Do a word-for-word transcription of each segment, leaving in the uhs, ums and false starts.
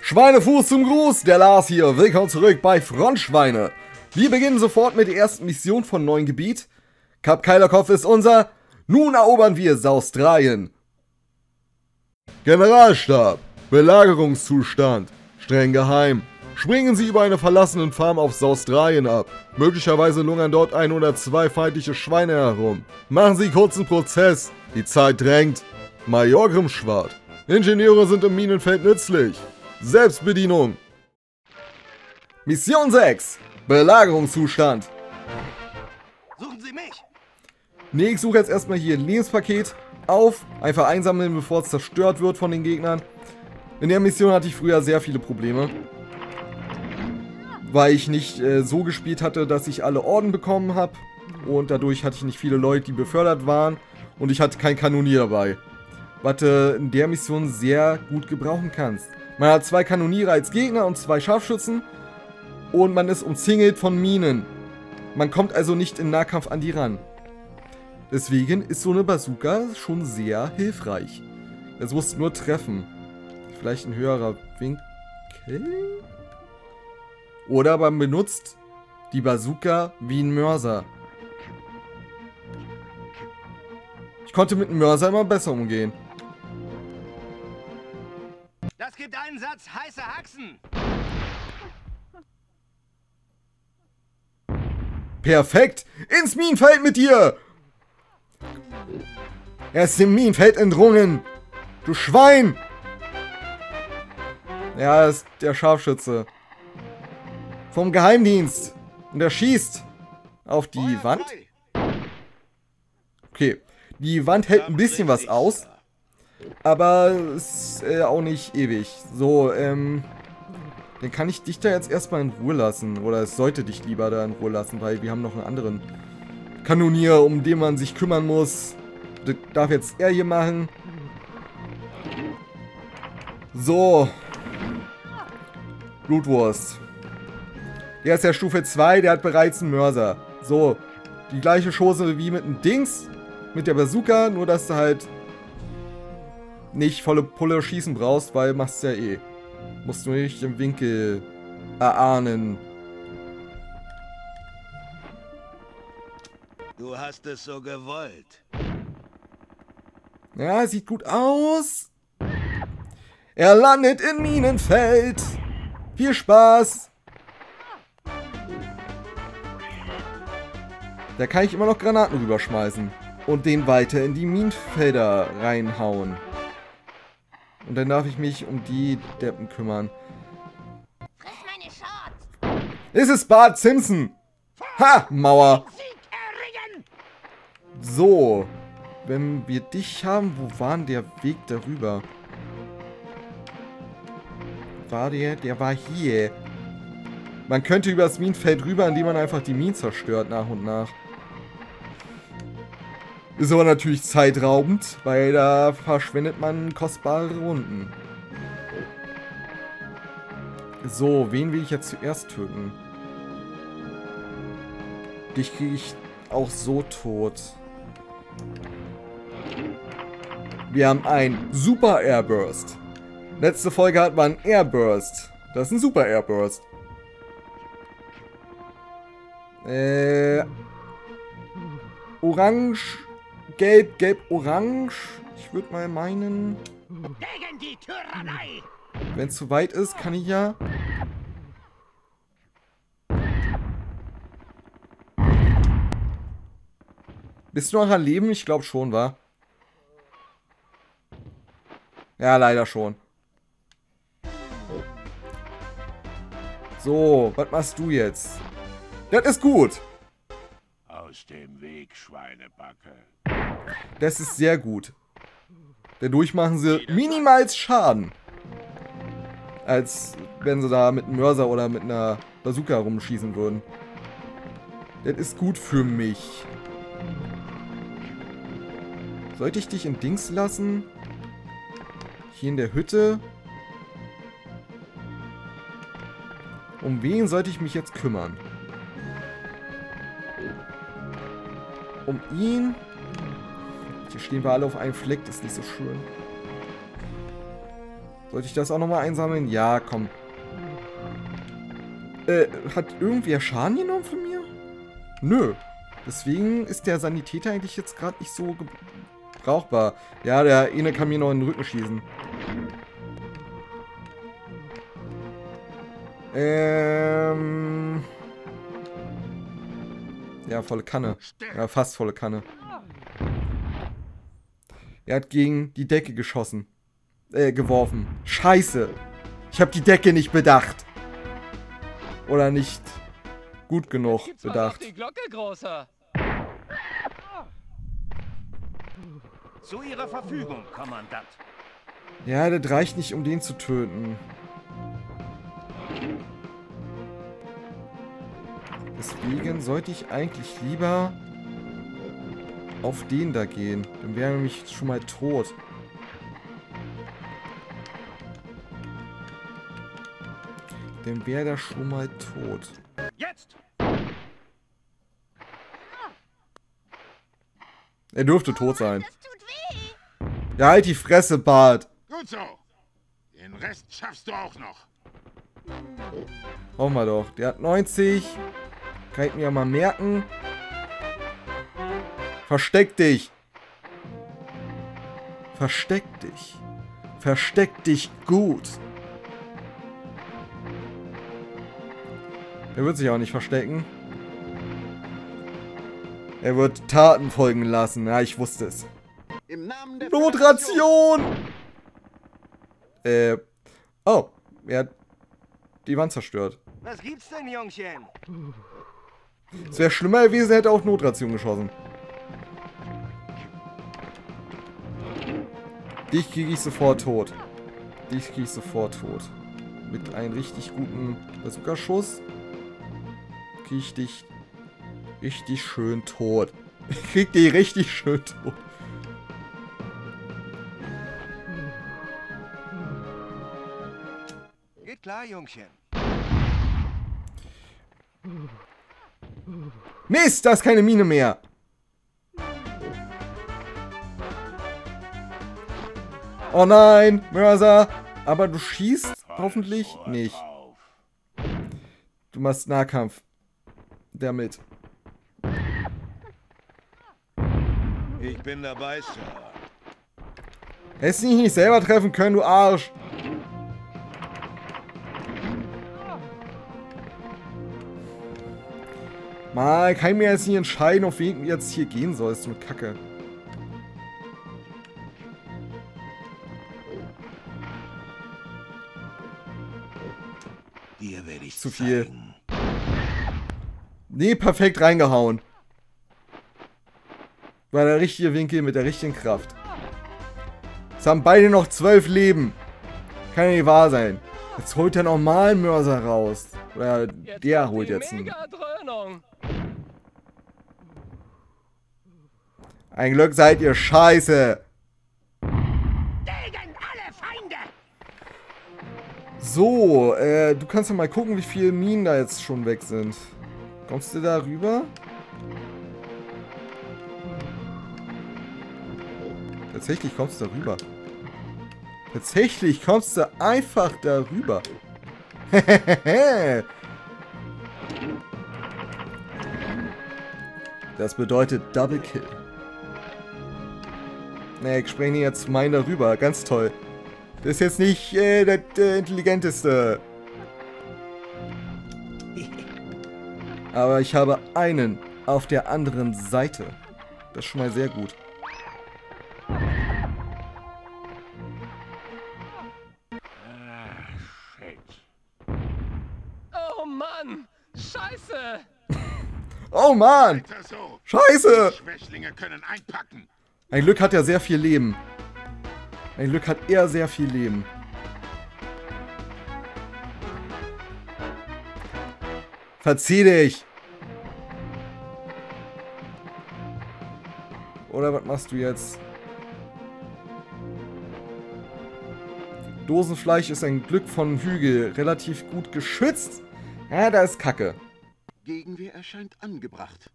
Schweinefuß zum Gruß, der Lars hier. Willkommen zurück bei Frontschweine. Wir beginnen sofort mit der ersten Mission von neuen Gebiet. Kap Keilerkopf ist unser. Nun erobern wir Saustralien. Generalstab. Belagerungszustand. Streng geheim. Springen Sie über eine verlassenen Farm auf Saustralien ab. Möglicherweise lungern dort ein oder zwei feindliche Schweine herum. Machen Sie kurzen Prozess. Die Zeit drängt. Major Grimmschwart. Ingenieure sind im Minenfeld nützlich. Selbstbedienung. Mission sechs. Belagerungszustand. Suchen Sie mich. Nee, ich suche jetzt erstmal hier ein Lebenspaket auf. Einfach einsammeln, bevor es zerstört wird von den Gegnern. In der Mission hatte ich früher sehr viele Probleme. Weil ich nicht äh, so gespielt hatte, dass ich alle Orden bekommen habe. Und dadurch hatte ich nicht viele Leute, die befördert waren. Und ich hatte kein Kanonier dabei. Was du in der Mission sehr gut gebrauchen kannst. Man hat zwei Kanoniere als Gegner und zwei Scharfschützen. Und man ist umzingelt von Minen. Man kommt also nicht im Nahkampf an die ran. Deswegen ist so eine Bazooka schon sehr hilfreich. Es muss nur treffen. Vielleicht ein höherer Winkel. Oder man benutzt die Bazooka wie ein Mörser. Ich konnte mit einem Mörser immer besser umgehen. Das gibt einen Satz heiße Haxen. Perfekt! Ins Minenfeld mit dir! Er ist dem Minenfeld entrungen! Du Schwein! Ja, das ist der Scharfschütze. Vom Geheimdienst. Und er schießt auf die Wand. Okay. Die Wand hält ein bisschen was aus. Aber ist äh, auch nicht ewig. So, ähm... dann kann ich dich da jetzt erstmal in Ruhe lassen. Oder es sollte dich lieber da in Ruhe lassen, weil wir haben noch einen anderen Kanonier, um den man sich kümmern muss. Das darf jetzt er hier machen. So. Blutwurst. Der ist ja Stufe zwei, der hat bereits einen Mörser. So. Die gleiche Chose wie mit dem Dings. Mit der Bazooka, nur dass du halt nicht volle Pulle schießen brauchst, weil machst du ja eh. Musst du nicht im Winkel erahnen. Du hast es so gewollt. Ja, sieht gut aus. Er landet in Minenfeld. Viel Spaß. Da kann ich immer noch Granaten rüberschmeißen. Und den weiter in die Minenfelder reinhauen. Und dann darf ich mich um die Deppen kümmern. Es ist Bart Simpson. Ha, Mauer. So. Wenn wir dich haben, wo war denn der Weg darüber? War der? Der war hier. Man könnte über das Minenfeld rüber, indem man einfach die Minen zerstört nach und nach. Ist aber natürlich zeitraubend, weil da verschwendet man kostbare Runden. So, wen will ich jetzt zuerst töten? Dich kriege ich auch so tot. Wir haben einen Super Airburst. Letzte Folge hatten wir einen Airburst. Das ist ein Super Airburst. Äh... Orange... Gelb, gelb, orange. Ich würde mal meinen... Gegen die Tyrannei! Wenn es zu weit ist, kann ich ja... Bist du noch am Leben? Ich glaube schon, wa? Ja, leider schon. So, was machst du jetzt? Das ist gut. Aus dem Weg, Schweinebacke. Das ist sehr gut. Dadurch machen sie minimals Schaden. Als wenn sie da mit einem Mörser oder mit einer Bazooka rumschießen würden. Das ist gut für mich. Sollte ich dich in Dings lassen? Hier in der Hütte? Um wen sollte ich mich jetzt kümmern? Um ihn? Hier stehen wir alle auf einem Fleck, das ist nicht so schön. Sollte ich das auch nochmal einsammeln? Ja, komm. Äh, hat irgendwer Schaden genommen von mir? Nö. Deswegen ist der Sanitäter eigentlich jetzt gerade nicht so brauchbar. Ja, der eine kann mir noch in den Rücken schießen. Ähm... Ja, volle Kanne. Ja, fast volle Kanne. Er hat gegen die Decke geschossen. Äh, geworfen. Scheiße. Ich habe die Decke nicht bedacht. Oder nicht gut genug bedacht. Die Glocke, Großer. Zu Ihrer Verfügung, Kommandant. Ja, das reicht nicht, um den zu töten. Deswegen sollte ich eigentlich lieber auf den da gehen. Dann wäre er nämlich schon mal tot. Dann wäre der schon mal tot. Jetzt! Er dürfte tot sein. Ja, halt die Fresse, Bart. Gut so. Den Rest schaffst du auch noch. Hoffen wir doch. Der hat neunzig. Kann ich mir mal merken. Versteck dich. Versteck dich. Versteck dich gut. Er wird sich auch nicht verstecken. Er wird Taten folgen lassen. Ja, ich wusste es. Im Namen der Notration! Äh. Oh, er hat die Wand zerstört. Was gibt's denn, Jungchen? Es wäre schlimmer gewesen, er hätte auch Notration geschossen. Dich kriege ich sofort tot. Dich kriege ich sofort tot. Mit einem richtig guten Bazooka-Schuss kriege ich dich richtig schön tot. Ich krieg die richtig schön tot. Geht klar, Jungchen. Mist, da ist keine Mine mehr. Oh nein, Mörser. Aber du schießt hoffentlich nicht. Du machst Nahkampf. Damit. Ich bin dabei, Sir. Hättest du dich nicht selber treffen können, du Arsch. Mal, kann ich mir jetzt nicht entscheiden, auf wen jetzt hier gehen soll. Das ist so eine Kacke. Dir werde ich Zu viel. zeigen. Nee, perfekt reingehauen. War der richtige Winkel mit der richtigen Kraft. Jetzt haben beide noch zwölf Leben. Kann ja nicht wahr sein. Jetzt holt der normalen Mörser raus. Oder der holt jetzt einen. Ein Glück seid ihr scheiße. Gegen alle Feinde! So, äh, du kannst ja mal gucken, wie viele Minen da jetzt schon weg sind. Kommst du da rüber? Tatsächlich kommst du da rüber. Tatsächlich kommst du einfach da rüber. Das bedeutet Double Kill. Ne, ich spreche jetzt mein darüber. Ganz toll. Das ist jetzt nicht äh, der, der intelligenteste. Aber ich habe einen auf der anderen Seite. Das ist schon mal sehr gut. Oh Mann! Scheiße! Oh Mann! Weiter so. Scheiße! Die Schwächlinge können einpacken. Ein Glück hat er sehr viel Leben. Ein Glück hat er sehr viel Leben. Verzieh dich! Oder was machst du jetzt? Dosenfleisch ist ein Glück von Hügel. Relativ gut geschützt. Ja, da ist Kacke. Gegenwehr erscheint angebracht.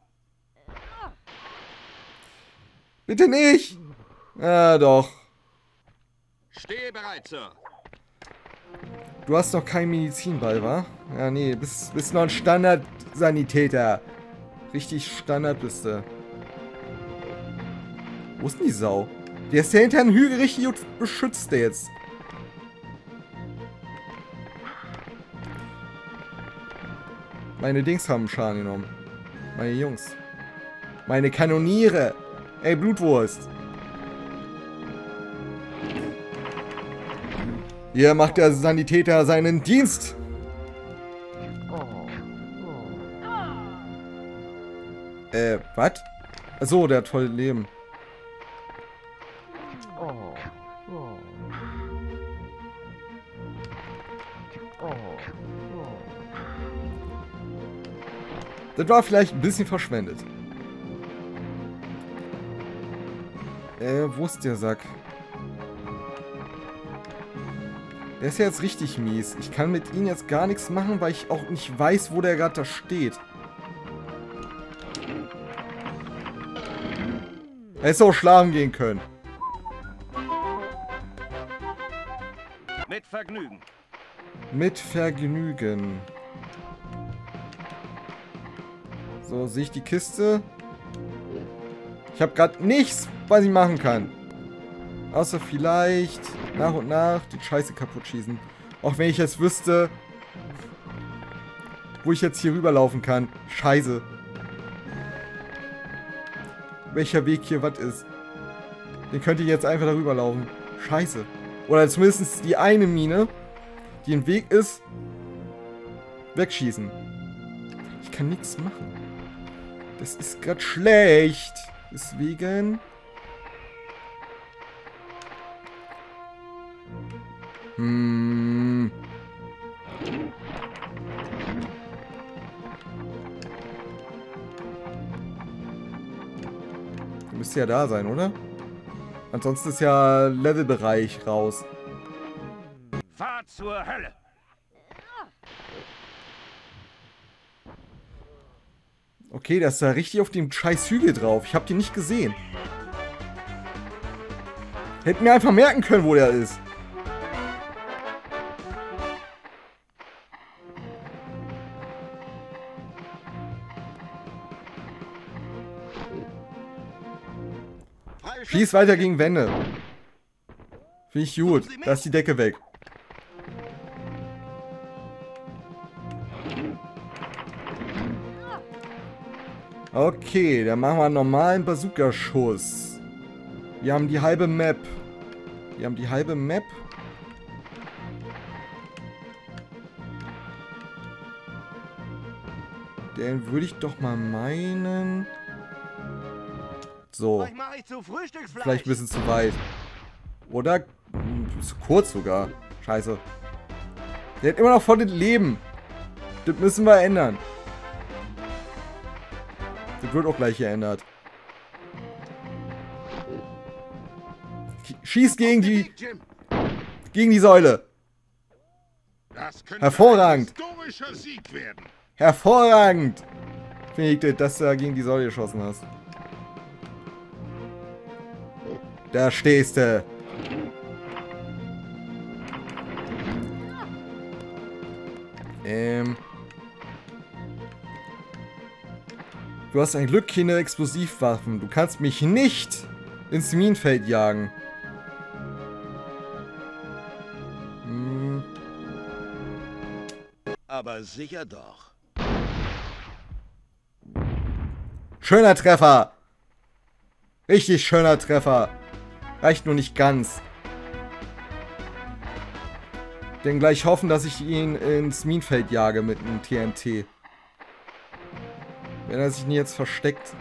Bitte nicht! Ja, doch. Stehe bereit, Sir. Du hast noch keinen Medizinball, wa? Ja, nee, bist, bist noch ein Standard-Sanitäter. Richtig Standard bist du. Wo ist denn die Sau? Der ist ja hinter einem Hügel richtig gut beschützt, der jetzt. Meine Dings haben Schaden genommen. Meine Jungs. Meine Kanoniere. Ey, Blutwurst. Hier macht der Sanitäter seinen Dienst. Äh, was? Achso, der hat voll Leben. Das war vielleicht ein bisschen verschwendet. Äh, wo ist der Sack? Der ist ja jetzt richtig mies. Ich kann mit ihm jetzt gar nichts machen, weil ich auch nicht weiß, wo der gerade da steht. Er hätte auch schlafen gehen können. Mit Vergnügen. Mit Vergnügen. So, sehe ich die Kiste? Ich habe gerade nichts, was ich machen kann. Außer vielleicht nach und nach die Scheiße kaputt schießen. Auch wenn ich jetzt wüsste, wo ich jetzt hier rüberlaufen kann. Scheiße. Welcher Weg hier was ist. Den könnt ihr jetzt einfach darüber laufen. Scheiße. Oder zumindest die eine Mine, die im Weg ist, wegschießen. Ich kann nichts machen. Das ist gerade schlecht. Deswegen... Hm... Müsste ja da sein, oder? Ansonsten ist ja Levelbereich raus. Fahr zur Hölle. Okay, der ist da richtig auf dem scheiß Hügel drauf. Ich hab den nicht gesehen. Hätten mir einfach merken können, wo der ist. Schieß weiter gegen Wände. Finde ich gut. Da ist die Decke weg. Okay, dann machen wir einen normalen Bazooka-Schuss. Wir haben die halbe Map. Wir haben die halbe Map. Den würde ich doch mal meinen... So. Vielleicht ein bisschen zu weit. Oder? Zu kurz sogar. Scheiße. Der hat immer noch voll das Leben. Das müssen wir ändern. Das wird auch gleich geändert. Schießt gegen die... Gegen die Säule. Hervorragend. Hervorragend. Finde ich, dass du da gegen die Säule geschossen hast. Da stehst du. Ähm. Du hast ein Glück, keine Explosivwaffen. Du kannst mich nicht ins Minenfeld jagen. Hm. Aber sicher doch. Schöner Treffer. Richtig schöner Treffer. Reicht nur nicht ganz. Denn gleich hoffen, dass ich ihn ins Minenfeld jage mit einem T N T. Wenn er sich nie jetzt versteckt.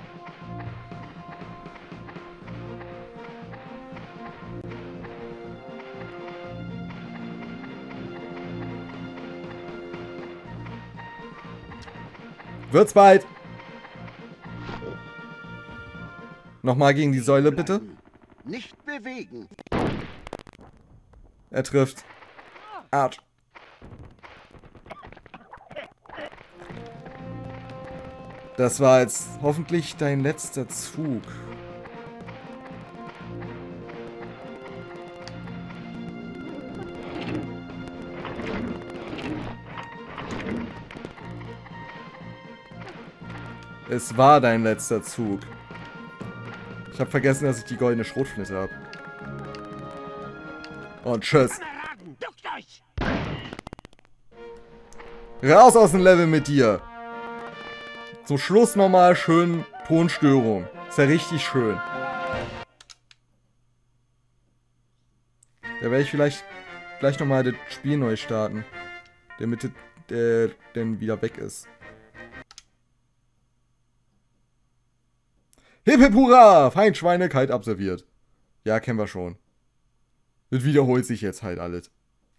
Wird's bald. Nochmal gegen die Säule, bitte. Nicht bewegen. Er trifft. Arsch. Das war jetzt hoffentlich dein letzter Zug. Es war dein letzter Zug. Ich habe vergessen, dass ich die goldene Schrotflinte habe. Und tschüss. Kameraden, duckt euch! Raus aus dem Level mit dir. Zum Schluss nochmal schön Tonstörung. Ist ja richtig schön. Da werde ich vielleicht gleich nochmal das Spiel neu starten. Damit der dann wieder weg ist. Hip hip hurra! Feindschweine kalt abserviert. Ja, kennen wir schon. Das wiederholt sich jetzt halt alles.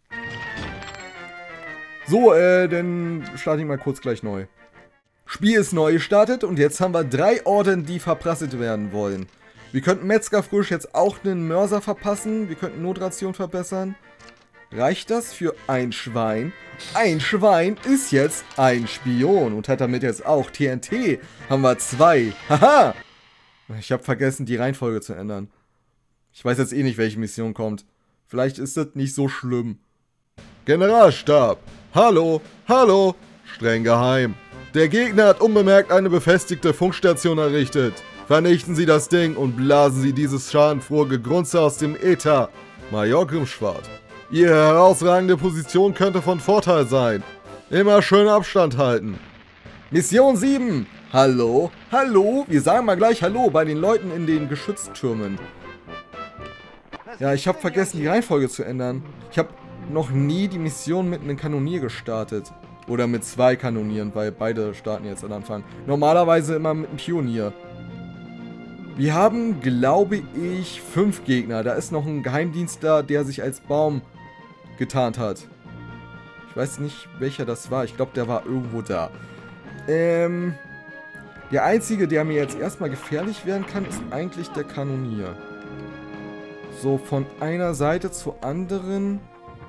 So, äh, dann starte ich mal kurz gleich neu. Spiel ist neu gestartet und jetzt haben wir drei Orden, die verprasselt werden wollen. Wir könnten Metzgerfrisch jetzt auch einen Mörser verpassen. Wir könnten Notration verbessern. Reicht das für ein Schwein? Ein Schwein ist jetzt ein Spion und hat damit jetzt auch T N T. Haben wir zwei. Haha! Ich habe vergessen, die Reihenfolge zu ändern. Ich weiß jetzt eh nicht, welche Mission kommt. Vielleicht ist das nicht so schlimm. Generalstab. Hallo, hallo. Streng geheim. Der Gegner hat unbemerkt eine befestigte Funkstation errichtet. Vernichten Sie das Ding und blasen Sie dieses schadenfrohe Gegrunze aus dem Äther. Major Grimmschwart. Ihre herausragende Position könnte von Vorteil sein. Immer schön Abstand halten. Mission sieben. Hallo, hallo. Wir sagen mal gleich Hallo bei den Leuten in den Geschütztürmen. Ja, ich habe vergessen, die Reihenfolge zu ändern. Ich habe noch nie die Mission mit einem Kanonier gestartet. Oder mit zwei Kanonieren, weil beide starten jetzt am Anfang. Normalerweise immer mit einem Pionier. Wir haben, glaube ich, fünf Gegner. Da ist noch ein Geheimdienstler, der sich als Baum getarnt hat. Ich weiß nicht, welcher das war. Ich glaube, der war irgendwo da. Ähm, der einzige, der mir jetzt erstmal gefährlich werden kann, ist eigentlich der Kanonier. So, von einer Seite zur anderen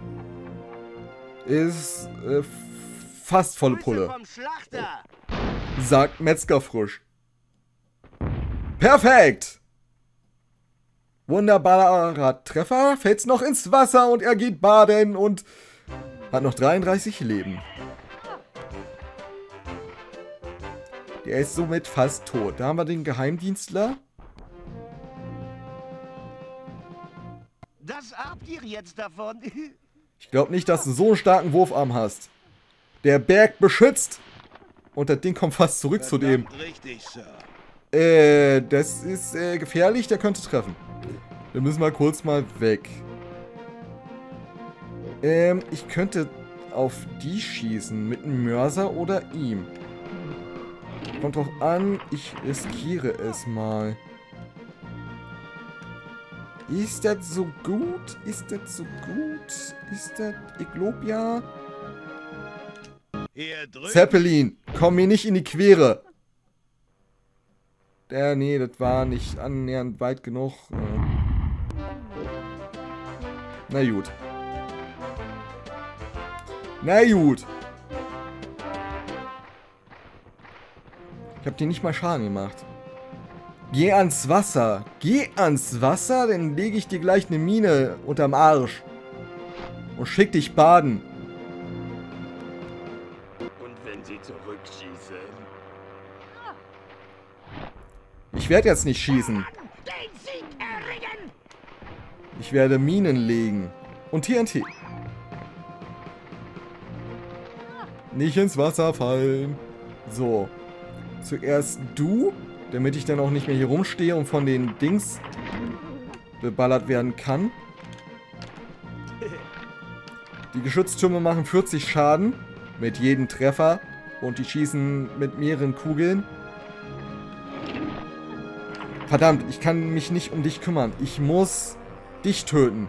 ist äh, fast volle Pulle. Sagt Metzgerfrisch. Perfekt! Wunderbarer Treffer, fällt's noch ins Wasser und er geht baden und hat noch dreiunddreißig Leben. Der ist somit fast tot. Da haben wir den Geheimdienstler. Das habt ihr jetzt davon. Ich glaube nicht, dass du so einen starken Wurfarm hast. Der Berg beschützt. Und das Ding kommt fast zurück zu dem. Richtig, Sir. Äh, das ist äh, gefährlich. Der könnte treffen. Wir müssen mal kurz mal weg. Ähm, ich könnte auf die schießen. Mit einem Mörser oder ihm. Kommt drauf an. Ich riskiere es mal. Ist das so gut? Ist das so gut? Ist das... Ich glaub ja... Zeppelin, komm mir nicht in die Quere. Der, nee, das war nicht annähernd weit genug. Na gut. Na gut. Ich hab dir nicht mal Schaden gemacht. Geh ans Wasser. Geh ans Wasser, dann lege ich dir gleich eine Mine unterm Arsch. Und schick dich baden. Und wenn sie zurückschießen? Ich werde jetzt nicht schießen. Den Sieg erringen! Ich werde Minen legen. Und T N T. Nicht ins Wasser fallen. So. Zuerst du, damit ich dann auch nicht mehr hier rumstehe und von den Dings beballert werden kann. Die Geschütztürme machen vierzig Schaden mit jedem Treffer und die schießen mit mehreren Kugeln. Verdammt, ich kann mich nicht um dich kümmern. Ich muss dich töten.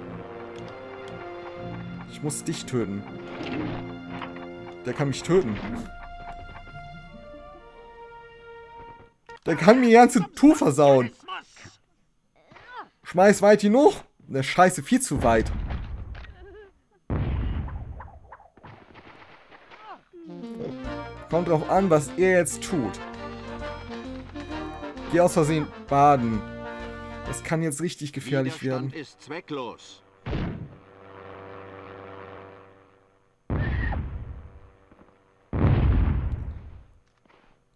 Ich muss dich töten. Der kann mich töten. Der kann mir die ganze Tour versauen. Schmeiß weit genug. Ne, Scheiße, viel zu weit. Kommt drauf an, was er jetzt tut. Geh aus Versehen baden. Das kann jetzt richtig gefährlich werden. Ist zwecklos.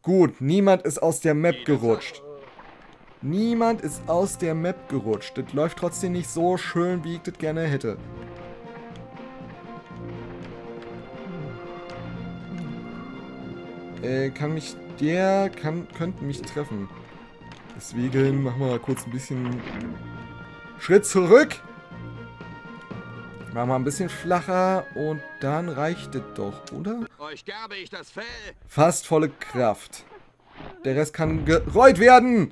Gut, niemand ist aus der Map gerutscht. Niemand ist aus der Map gerutscht. Das läuft trotzdem nicht so schön, wie ich das gerne hätte. Äh, kann mich... Der kann, könnte mich treffen. Deswegen machen wir mal kurz ein bisschen... Schritt zurück! Machen wir ein bisschen flacher und dann reicht es doch, oder? Euch gerbe ich das Fell. Fast volle Kraft. Der Rest kann gerollt werden!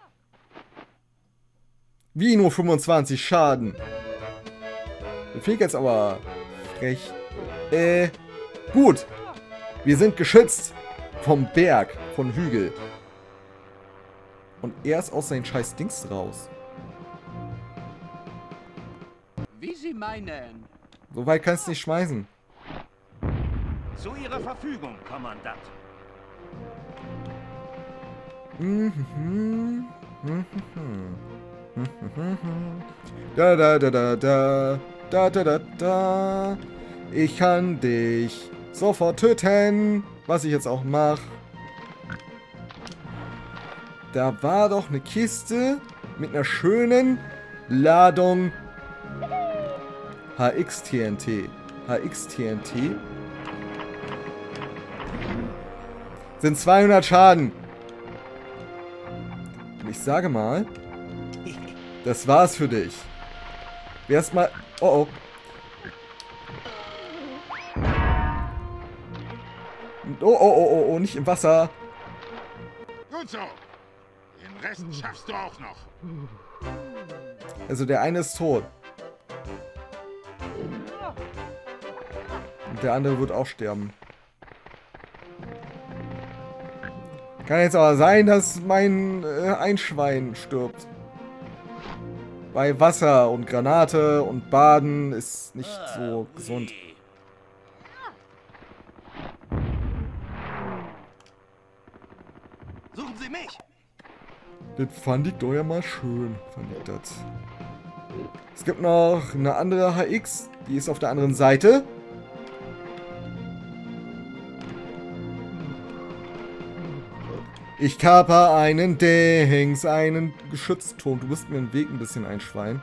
Wie nur fünfundzwanzig Schaden. Das fehlt jetzt aber frech. Äh, gut. Wir sind geschützt vom Berg, von Hügel. Und er ist aus seinen scheiß Dings raus. Wie Sie meinen. So weit kannst du nicht schmeißen. Zu Ihrer Verfügung, Kommandant. Mhm. Mhm. Da da da da da da da da da. Ich kann dich sofort töten, was ich jetzt auch mache. Da war doch eine Kiste mit einer schönen Ladung H X T N T. H X T N T sind zweihundert Schaden. Und ich sage mal, das war's für dich. Erstmal. Oh oh. Oh oh oh oh oh, nicht im Wasser. Gut so. Den Rest schaffst du auch noch. Also der eine ist tot. Und der andere wird auch sterben. Kann jetzt aber sein, dass mein äh, Einschwein stirbt. Bei Wasser und Granate und Baden ist nicht so gesund. Suchen Sie mich. Das fand ich doch ja mal schön, fand ich das. Es gibt noch eine andere H X, die ist auf der anderen Seite. Ich kaper einen Dings, einen Geschützturm. Du bist mir im Weg ein bisschen ein Schwein.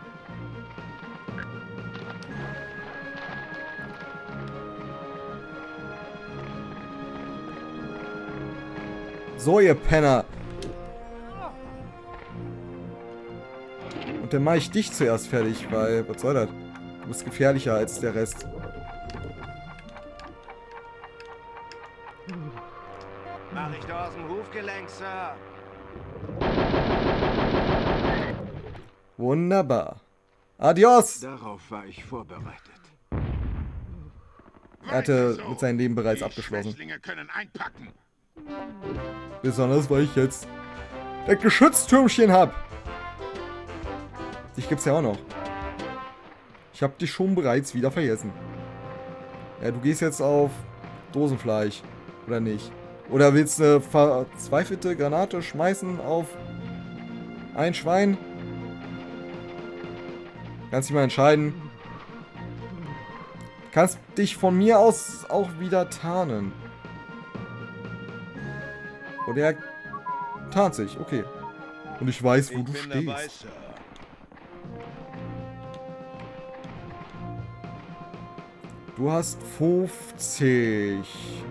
So, ihr Penner. Und dann mache ich dich zuerst fertig, weil, was soll das? Du bist gefährlicher als der Rest. Mach ich da aus dem Hufgelenk, Sir. Wunderbar. Adios! Darauf war ich vorbereitet. Er hatte Weiter so. mit seinem Leben bereits Die abgeschlossen. Schwächlinge können einpacken. Besonders, weil ich jetzt das Geschütztürmchen hab. Dich gibt's ja auch noch. Ich hab dich schon bereits wieder vergessen. Ja, du gehst jetzt auf Dosenfleisch. Oder nicht? Oder willst du eine verzweifelte Granate schmeißen auf ein Schwein? Kannst dich mal entscheiden. Kannst dich von mir aus auch wieder tarnen. Und er tarnt sich, okay. Und ich weiß, wo Ich du bin stehst. dabei, Sir. Du hast fünfzig.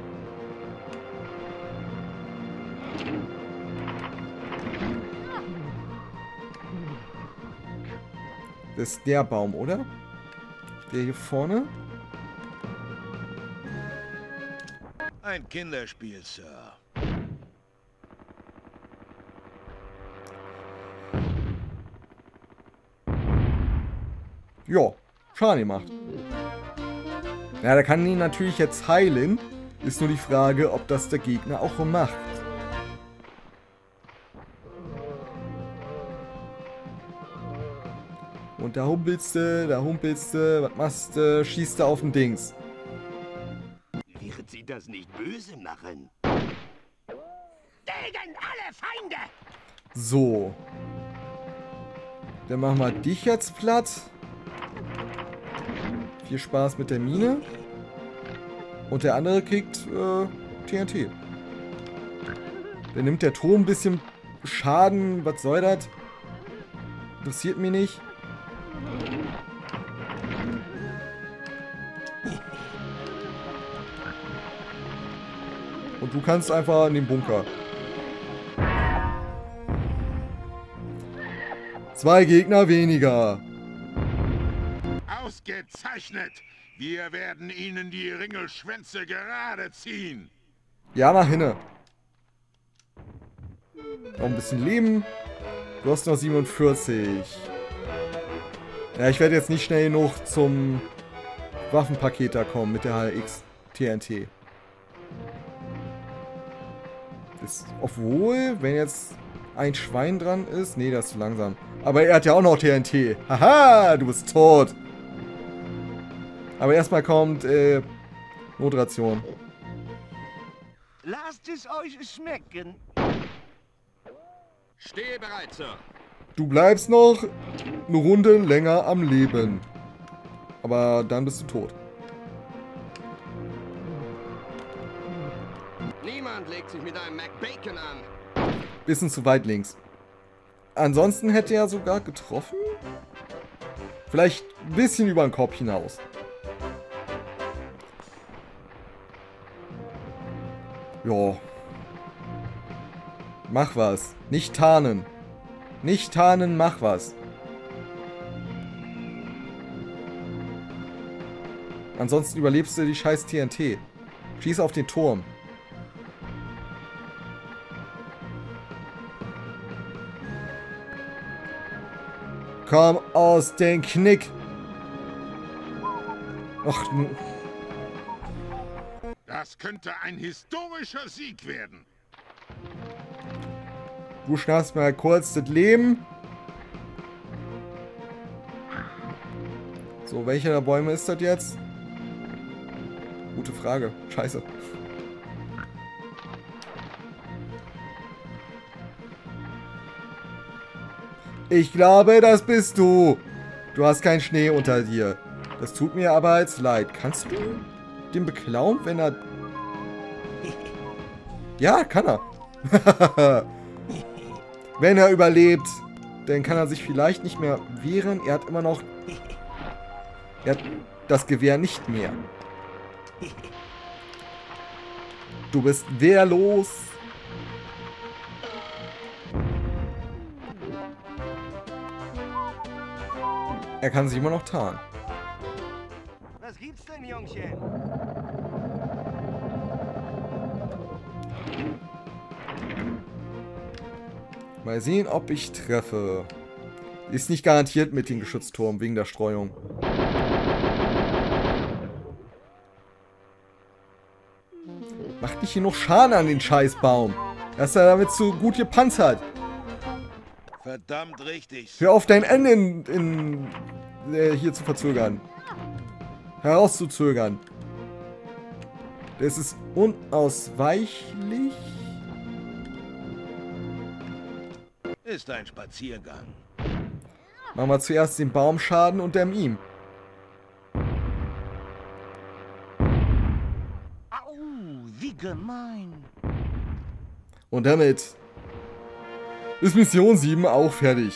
Das ist der Baum, oder? Der hier vorne? Ein Kinderspiel, Sir. Ja, Schaden gemacht. Ja, der kann ihn natürlich jetzt heilen. Ist nur die Frage, ob das der Gegner auch macht. Und da humpelst du, da humpelst du, was machst du, schießt du auf den Dings. Wird Sie das nicht böse machen? Gegen alle Feinde! So. Dann machen wir dich jetzt platt. Viel Spaß mit der Mine. Und der andere kriegt äh, T N T. Dann nimmt der Turm ein bisschen Schaden. Was soll das? Interessiert mich nicht. Und du kannst einfach in den Bunker. Zwei Gegner weniger. Ausgezeichnet! Wir werden ihnen die Ringelschwänze gerade ziehen. Ja, nach hinne. Noch ein bisschen Leben. Du hast noch siebenundvierzig. Ja, ich werde jetzt nicht schnell genug zum Waffenpaket da kommen mit der H X T N T. Ist, obwohl, wenn jetzt ein Schwein dran ist... Nee, das ist zu langsam. Aber er hat ja auch noch T N T. Haha, du bist tot. Aber erstmal kommt äh, Notration. Lasst es euch schmecken. Stehe bereit, Sir. Du bleibst noch eine Runde länger am Leben. Aber dann bist du tot. Niemand legt sich mit einem McBacon an. Bisschen zu weit links. Ansonsten hätte er sogar getroffen. Vielleicht ein bisschen über den Kopf hinaus. Jo. Mach was. Nicht tarnen. Nicht tarnen, mach was. Ansonsten überlebst du die scheiß T N T. Schieß auf den Turm. Komm aus den Knick. Ach, Das könnte ein historischer Sieg werden. du schnappst mal kurz das Leben. So, welcher der Bäume ist das jetzt? Gute Frage. Scheiße. Ich glaube, das bist du. Du hast keinen Schnee unter dir. Das tut mir aber jetzt leid. Kannst du den beklauen, wenn er... Ja, kann er. Wenn er überlebt, dann kann er sich vielleicht nicht mehr wehren. Er hat immer noch... Er hat das Gewehr nicht mehr. Du bist wehrlos. Er kann sich immer noch tarnen. Was gibt's denn, Jungchen? Mal sehen, ob ich treffe. Ist nicht garantiert mit dem Geschützturm wegen der Streuung. Macht nicht genug Schaden an den Scheißbaum. Er ist ja damit zu gut gepanzert. Verdammt richtig. Hör auf, dein Ende in, in, äh, hier zu verzögern. Herauszuzögern. Das ist unausweichlich. Ist ein Spaziergang. Machen wir zuerst den Baumschaden und dann ihm. Au, wie gemein. Und damit ist Mission sieben auch fertig.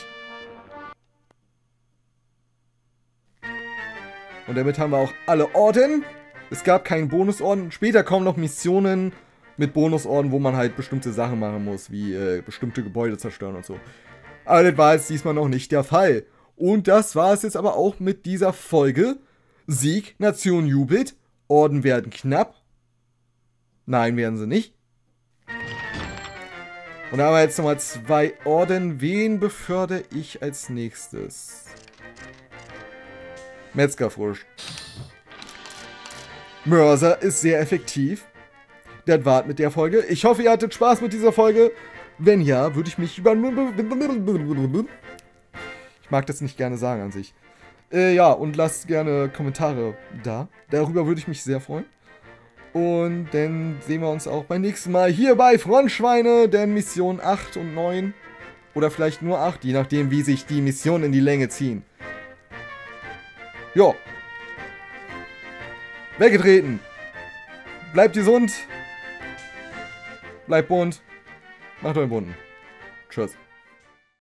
Und damit haben wir auch alle Orden. Es gab keinen Bonusorden. Später kommen noch Missionen mit Bonusorden, wo man halt bestimmte Sachen machen muss, wie äh, bestimmte Gebäude zerstören und so. Aber das war jetzt diesmal noch nicht der Fall. Und das war es jetzt aber auch mit dieser Folge. Sieg, Nation jubelt, Orden werden knapp. Nein, werden sie nicht. Und da haben wir jetzt nochmal zwei Orden. Wen befördere ich als nächstes? Metzgerfrosch. Mörser ist sehr effektiv. Das war's mit der Folge. Ich hoffe, ihr hattet Spaß mit dieser Folge. Wenn ja, würde ich mich über... Ich mag das nicht gerne sagen an sich. Äh, ja, und lasst gerne Kommentare da. Darüber würde ich mich sehr freuen. Und dann sehen wir uns auch beim nächsten Mal hier bei Frontschweine, denn Mission acht und neun. Oder vielleicht nur acht, je nachdem, wie sich die Missionen in die Länge ziehen. Jo. Weggetreten. Bleibt gesund. Bleibt bunt. Macht euren Wunden. Tschüss.